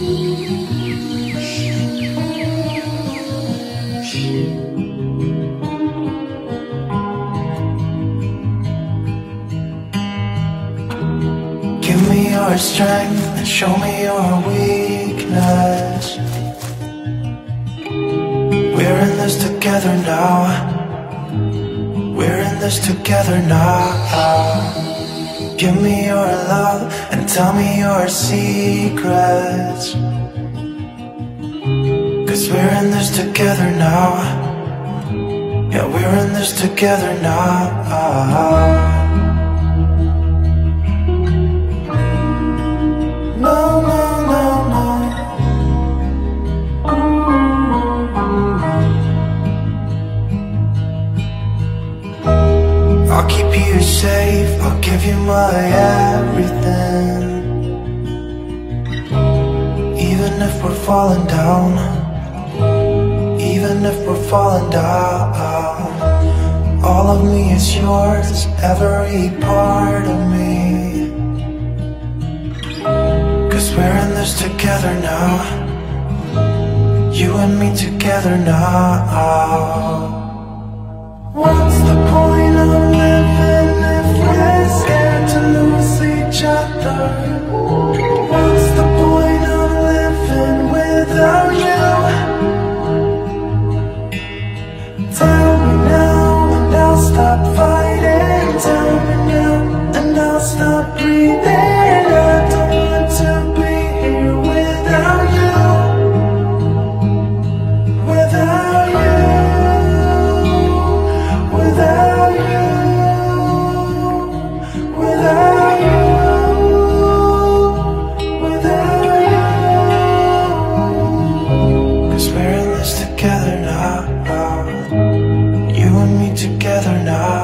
Give me your strength and show me your weakness. We're in this together now. We're in this together now. Give me your love and tell me your secrets. 'Cause we're in this together now. Yeah, we're in this together now. No, no, no, no. I'll keep you safe, I'll give you my everything. Even if we're falling down, even if we're falling down, all of me is yours, every part of me. 'Cause we're in this together now. You and me together now. What's the point of living if we're scared to lose each other? What's the point of living without you? Tell me now and I'll stop fighting. Tell me now and I'll stop breathing. I don't want to be here without you. Without you. Without you. Without you. Without you. 'Cause we're in this together now. You and me together now.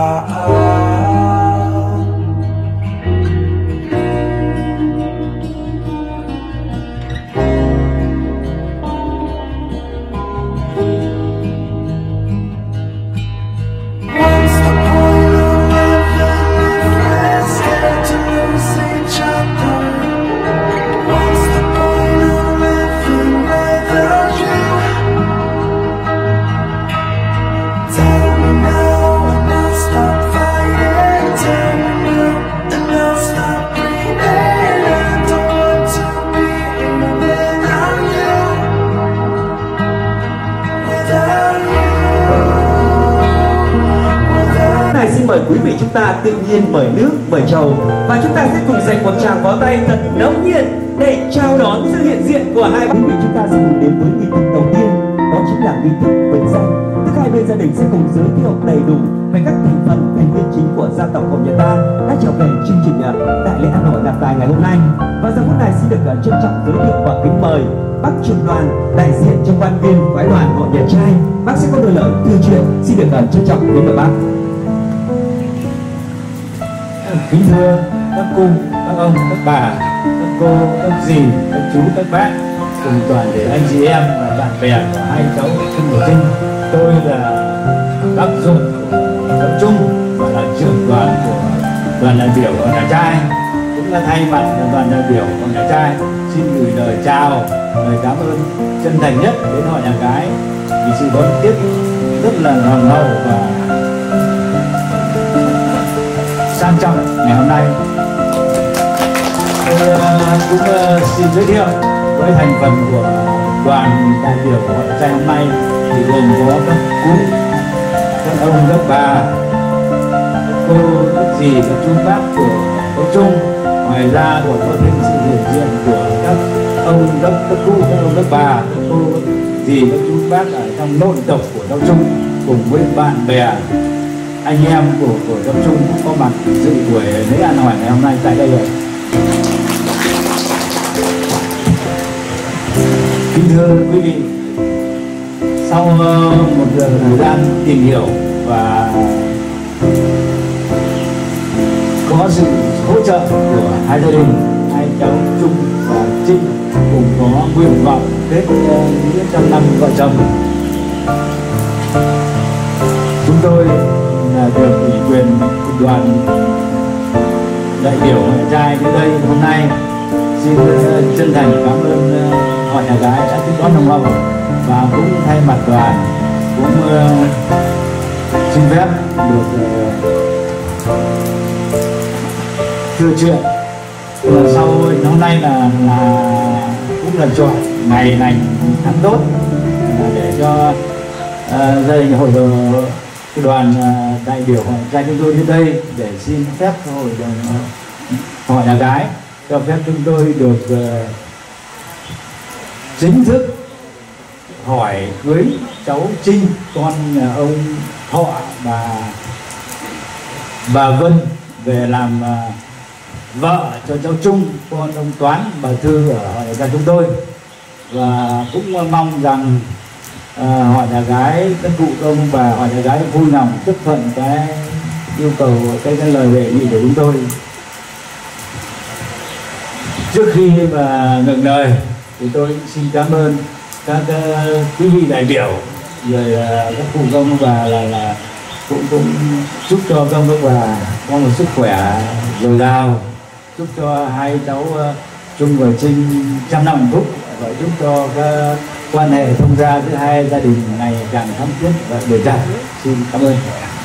Xin mời quý vị chúng ta tự nhiên mời nước, mời trầu và chúng ta sẽ cùng dành một tràng pháo tay thật nóng nhiệt để chào đón sự hiện diện của hai quý vị. Chúng ta sẽ cùng đến với nghi thức đầu tiên, đó chính là nghi thức mệnh danh. Tức hai bên gia đình sẽ cùng giới thiệu đầy đủ về các thành viên chính của gia tộc Hồng Nhật ta đã trở về chương trình Đại lễ Hà Nội Đạp Tài ngày hôm nay. Và giờ phút này xin được trân trọng giới thiệu và kính mời bác trưởng đoàn đại diện cho quan viên phái đoàn Hội Nhật trai. Bác sẽ có đôi lời thư chuyện, xin được trân trọng kính mời bác. Kính thưa các cô, các ông, các bà, các cô, các dì, các chú, các bác cùng toàn thể anh chị em và bạn bè của hai cháu Trung và Trinh. Tôi là bác ruột của cháu Trung và là trưởng đoàn của đoàn đại biểu của nhà trai, cũng là thay mặt đoàn đại biểu của nhà trai xin gửi lời chào, lời cảm ơn chân thành nhất đến họ nhà gái vì sự đón tiếp rất là nồng hậu và sang trọng ngày hôm nay. Tôi cũng xin giới thiệu với thành phần của đoàn đại biểu của Hội trai hôm nay thì gồm có các cụ, các ông, các bà, các cô, các dì, các chú bác của Tố Trung. Ngoài ra còn có thêm sự hiện diện của các ông, các cụ, các ông, các bà, các cô, các dì, các chú bác ở trong nội tộc của Tố Trung cùng với bạn bè anh em của Tập Trung cũng có mặt dự buổi lễ ăn hỏi ngày hôm nay tại đây rồi. Kính thưa quý vị, sau một thời gian tìm hiểu và có sự hỗ trợ của hai gia đình, hai cháu Trung và Trinh cùng có nguyện vọng kết nghĩa trong năm vợ chồng, chúng tôi được ủy quyền đoàn đại biểu ngoại trai đến đây hôm nay. Xin chân thành cảm ơn họ nhà gái đã tiếp đón nồng hậu, và cũng thay mặt đoàn cũng xin phép được thưa chuyện sau hôm nay là cũng là chọn ngày lành tháng tốt để cho gia đình hội đồng đoàn đại biểu họ gia chúng tôi đến đây để xin phép hội đồng họ nhà gái cho phép chúng tôi được chính thức hỏi cưới cháu Trinh, con nhà ông Thọ và bà Vân về làm vợ cho cháu Trung, con ông Toán, bà Thư ở họ nhà gái chúng tôi. Và cũng mong rằng họ nhà gái, các cụ ông bà họ nhà gái vui lòng chấp thuận cái yêu cầu, cái lời đề nghị của chúng tôi. Trước khi mà ngừng lời thì tôi xin cảm ơn các quý vị đại biểu, rồi các cụ ông bà là cũng chúc cho các ông bà có một sức khỏe dồi dào, chúc cho hai cháu Trung và Trinh trăm năm hạnh phúc, và chúc cho cái quan hệ thông gia giữa hai gia đình ngày càng thắm thiết và bền chặt. Xin cảm ơn.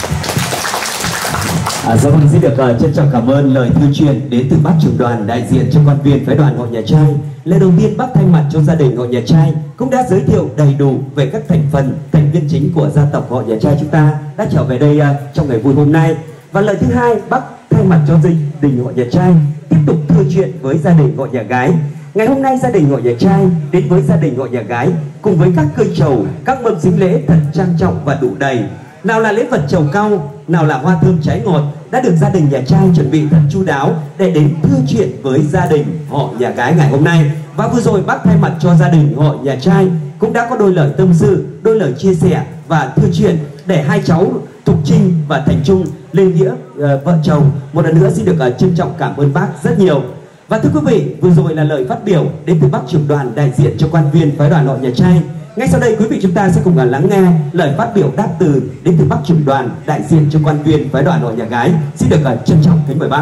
Dạ vâng, xin được trân trọng cảm ơn lời thư truyền đến từ bác trưởng đoàn đại diện cho quan viên phái đoàn họ nhà trai. Lời đầu tiên, bác thay mặt cho gia đình họ nhà trai cũng đã giới thiệu đầy đủ về các thành viên chính của gia tộc họ nhà trai chúng ta đã trở về đây trong ngày vui hôm nay. Và lời thứ hai, bác thay mặt cho gia đình họ nhà trai tiếp tục thư chuyện với gia đình họ nhà gái. Ngày hôm nay gia đình họ nhà trai đến với gia đình họ nhà gái cùng với các cây trầu, các mâm sính lễ thật trang trọng và đủ đầy. Nào là lễ vật trầu cau, nào là hoa thơm trái ngọt đã được gia đình nhà trai chuẩn bị thật chu đáo để đến thư chuyện với gia đình họ nhà gái ngày hôm nay. Và vừa rồi bác thay mặt cho gia đình họ nhà trai cũng đã có đôi lời tâm sự, đôi lời chia sẻ và thư chuyện để hai cháu Thục Trinh và Thành Trung lên nghĩa vợ chồng. Một lần nữa xin được trân trọng cảm ơn bác rất nhiều. Và thưa quý vị, vừa rồi là lời phát biểu đến từ bác trưởng đoàn đại diện cho quan viên phái đoàn họ nhà trai. Ngay sau đây quý vị chúng ta sẽ cùng lắng nghe lời phát biểu đáp từ đến từ bác trưởng đoàn đại diện cho quan viên phái đoàn họ nhà gái. Xin được trân trọng kính mời bác.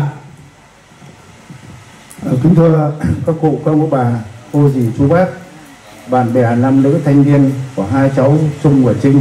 Kính thưa các cụ, các ông bà, cô dì chú bác, bạn bè nam nữ thanh niên của hai cháu Trung và Trinh.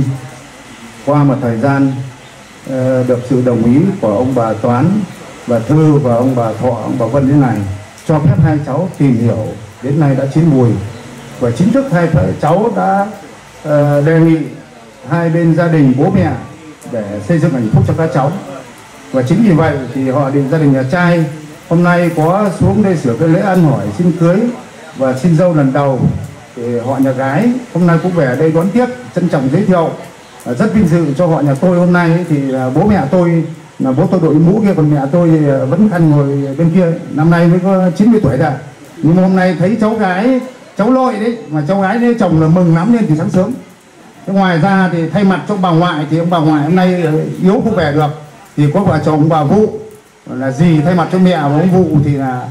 Qua một thời gian được sự đồng ý của ông bà Toán, bà Thư và ông bà Thọ, ông bà Vân thế này, cho phép hai cháu tìm hiểu, đến nay đã chín mùi. Và chính thức hai cháu đã đề nghị hai bên gia đình bố mẹ để xây dựng hạnh phúc cho các cháu. Và chính vì vậy thì họ định gia đình nhà trai hôm nay có xuống đây sửa cái lễ ăn hỏi xin cưới và xin dâu lần đầu. Thì họ nhà gái hôm nay cũng về đây đón tiếp, trân trọng giới thiệu. Rất vinh dự cho họ nhà tôi hôm nay thì bố mẹ tôi là bố tôi đội mũ kia, còn mẹ tôi vẫn khăn ngồi bên kia, năm nay mới có 90 tuổi rồi. Nhưng mà hôm nay thấy cháu gái, cháu nội đấy, mà cháu gái đấy chồng là mừng lắm nên từ sáng sớm. Thế ngoài ra thì thay mặt cho bà ngoại thì ông bà ngoại hôm nay yếu không về được, thì có vợ chồng ông bà Vụ là dì thay mặt cho mẹ, và ông Vụ thì là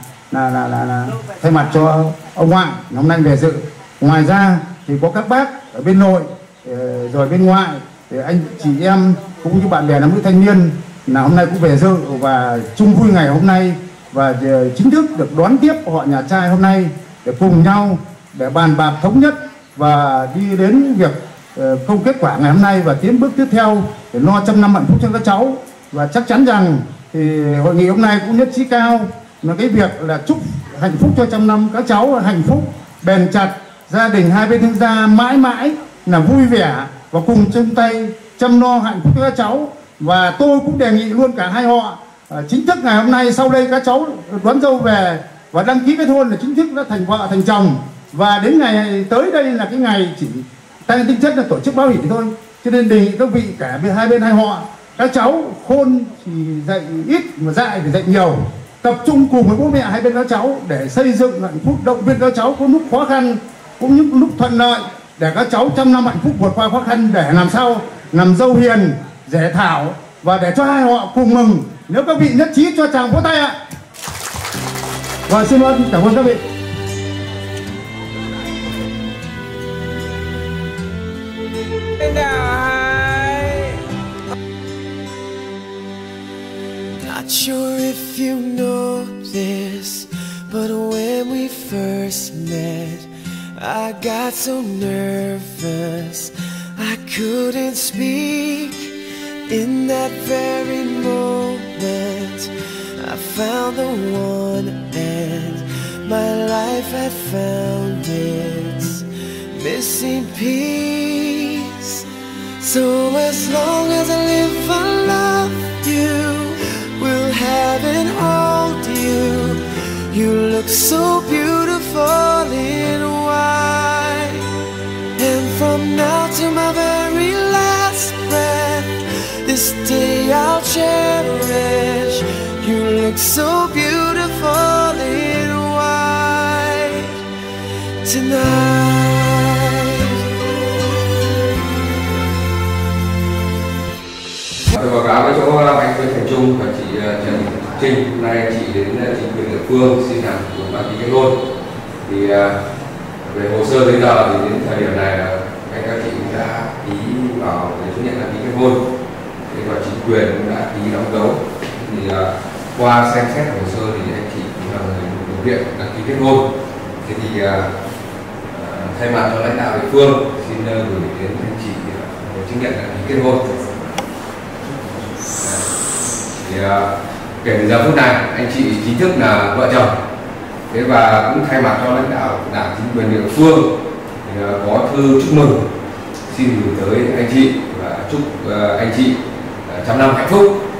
thay mặt cho ông ngoại hôm nay về dự. Ngoài ra thì có các bác ở bên nội rồi bên ngoại, thì anh chị em cũng như bạn bè nam nữ thanh niên là hôm nay cũng về dự và chung vui ngày hôm nay, và chính thức được đón tiếp họ nhà trai hôm nay để cùng nhau để bàn bạc thống nhất và đi đến việc công kết quả ngày hôm nay và tiến bước tiếp theo để lo trăm năm hạnh phúc cho các cháu. Và chắc chắn rằng thì hội nghị hôm nay cũng nhất trí cao là cái việc là chúc hạnh phúc cho trăm năm các cháu hạnh phúc bền chặt, gia đình hai bên thương gia mãi mãi là vui vẻ và cùng chung tay chăm lo hạnh phúc cho các cháu. Và tôi cũng đề nghị luôn cả hai họ chính thức ngày hôm nay sau đây các cháu đón dâu về và đăng ký kết hôn là chính thức đã thành vợ thành chồng, và đến ngày tới đây là cái ngày chỉ tăng tính chất là tổ chức báo hỷ thôi. Cho nên đề nghị các vị cả hai bên hai họ, các cháu khôn thì dạy ít mà dạy thì dạy nhiều, tập trung cùng với bố mẹ hai bên các cháu để xây dựng hạnh phúc, động viên các cháu có lúc khó khăn cũng như lúc thuận lợi để các cháu trăm năm hạnh phúc vượt qua khó khăn, để làm sao làm dâu hiền dễ thảo và để cho hai họ cùng mừng. Nếu các vị nhất trí cho chàng vỗ tay ạ. Và xin ơn, cảm ơn các vị. Not sure if you know this, but when we first met, I got so nervous I couldn't speak. In that very moment I found the one, and my life had found its missing piece. So as long as I live I love you, will have and hold you. You look so beautiful in white, and from now to my very last breath, this day I'll cherish. You look so beautiful in white tonight. Tôi báo cáo với chỗ anh Nguyễn Thành Trung và chị Trần Trinh. Hôm nay chị đến chính quyền địa phương xin làm thủ tục đăng ký kết hôn. Thì về hồ sơ giấy tờ thì đến thời điểm này là các chị đã ký vào để chứng nhận đăng ký kết hôn. Thế và chính quyền cũng đã ký đóng dấu. Thì qua xem xét hồ sơ thì anh chị cũng là người thực hiện đăng ký kết hôn. Thế thì thay mặt cho lãnh đạo địa phương xin gửi đến anh chị chứng nhận đăng ký kết hôn. Thì kể từ giờ phút này anh chị chính thức là vợ chồng. Thế và cũng thay mặt cho lãnh đạo đảng chính quyền địa phương thì có thư chúc mừng xin gửi tới anh chị và chúc anh chị trăm năm hạnh phúc.